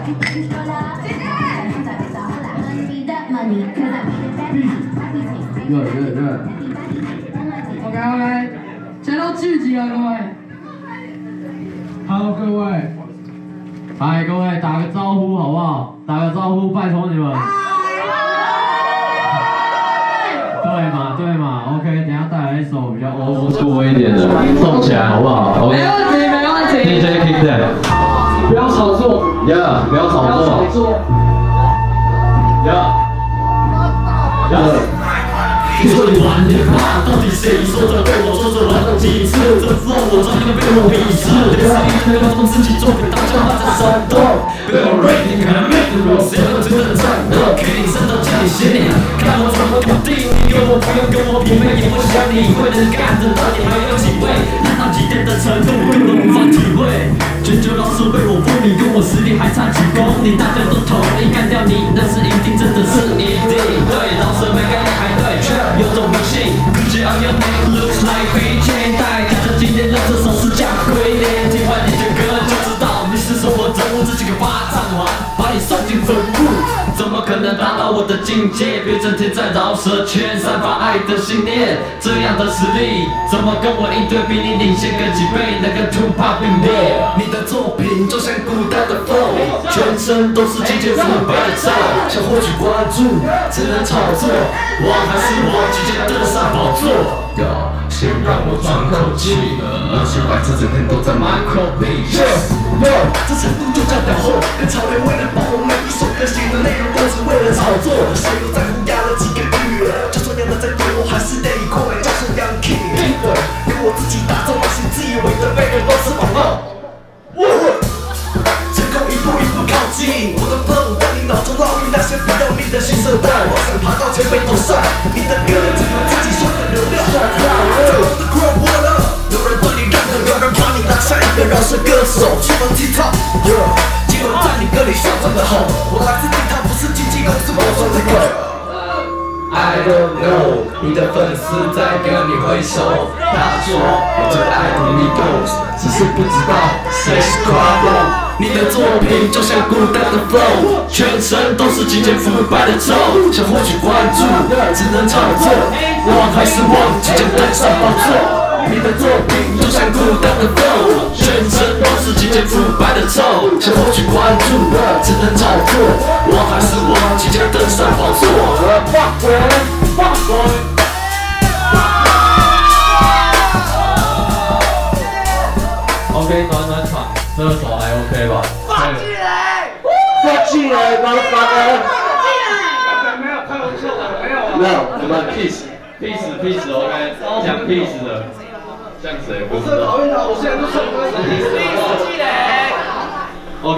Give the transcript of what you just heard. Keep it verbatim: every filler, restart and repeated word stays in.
热热热 OK OK， 现在都聚集了，各位。Hello， 各位。 嗨，各位打个招呼好不好？打个招呼，拜托你们。对嘛对嘛 ，OK， 等一下带来一首比较欧酷一点的，送起来好不好 ？OK。没问题没问题。 D J Kick That。 不要炒作。 Yeah， 不要炒作。 不要炒作。 Yeah。Yeah。 你说你玩的怕，到底谁说的对我说着玩到几次？这 flow 我早就被我鄙视，对声音的劳动自己作品当家话在煽动，被我 rating 看 make the rules， 谁要真的战斗？给你上到家里写你，看我怎么笃定，你跟我不用跟我匹配，也不想理会能干的到底还有几位？烂到极点的程度，根本无法体会。全球老师为我风靡，跟我实力还差几公里，大家都同意干掉你，那是一定，真的是一定。对，老师没概念还对，却有种迷信。只要有 name looks like 飞天，代表着今天的这首是假鬼脸。听完你的歌就知道你是什么人物，这几个巴掌完，把你送进坟墓。怎么可能达到我的境界？别整天在饶舌圈散发爱的信念，这样的实力怎么跟我应对？比你领先个几倍，能跟 Tupac 并列。你的作品就像古代的 flow， 全身都是金钱腐败的臭，想获取关注只能炒作，王还是王，直接登上宝座。先让我喘口气，那些白痴整天都在买口币。这程度就叫屌货，跟潮流为了爆红，每一首歌写的内容都是为了炒作。谁又在乎压了几个亿？就算压得再多，我还是得过来叫声 Young King。由我自己打造那些自以为的背人都是网络。成功一步一步靠近，我的 flow 在你脑中烙印那些不要命的新生代。我想爬到前辈头上，你的歌只能自己说的流量。有人对你认可，有人把你当下一个饶舌歌手，出门 TikTok， 结果在你歌里嚣张的吼，我来自地摊，不是经纪公司包装的狗。I don't know， 你的粉丝在跟你挥手，他说我最爱的 Migos， 只是不知道谁是 Quavo。你的作品就像古代的 flow， 全身都是金钱腐败的臭，想获取关注只能炒作，王还是王，即将登上宝座。你的作品就像古代的 flow， 全身都是金钱腐败的臭，想获取关注只能炒作，王还是王，即将登上宝座。OK， 暖暖场，这首还 OK 吧？放起来！放起来！麻烦！没有开玩笑的，没有啊。没有，我们 peace，peace peace OK， 讲 peace 的，像谁？我真的讨厌他，我现在都说我是 peace， 放起来！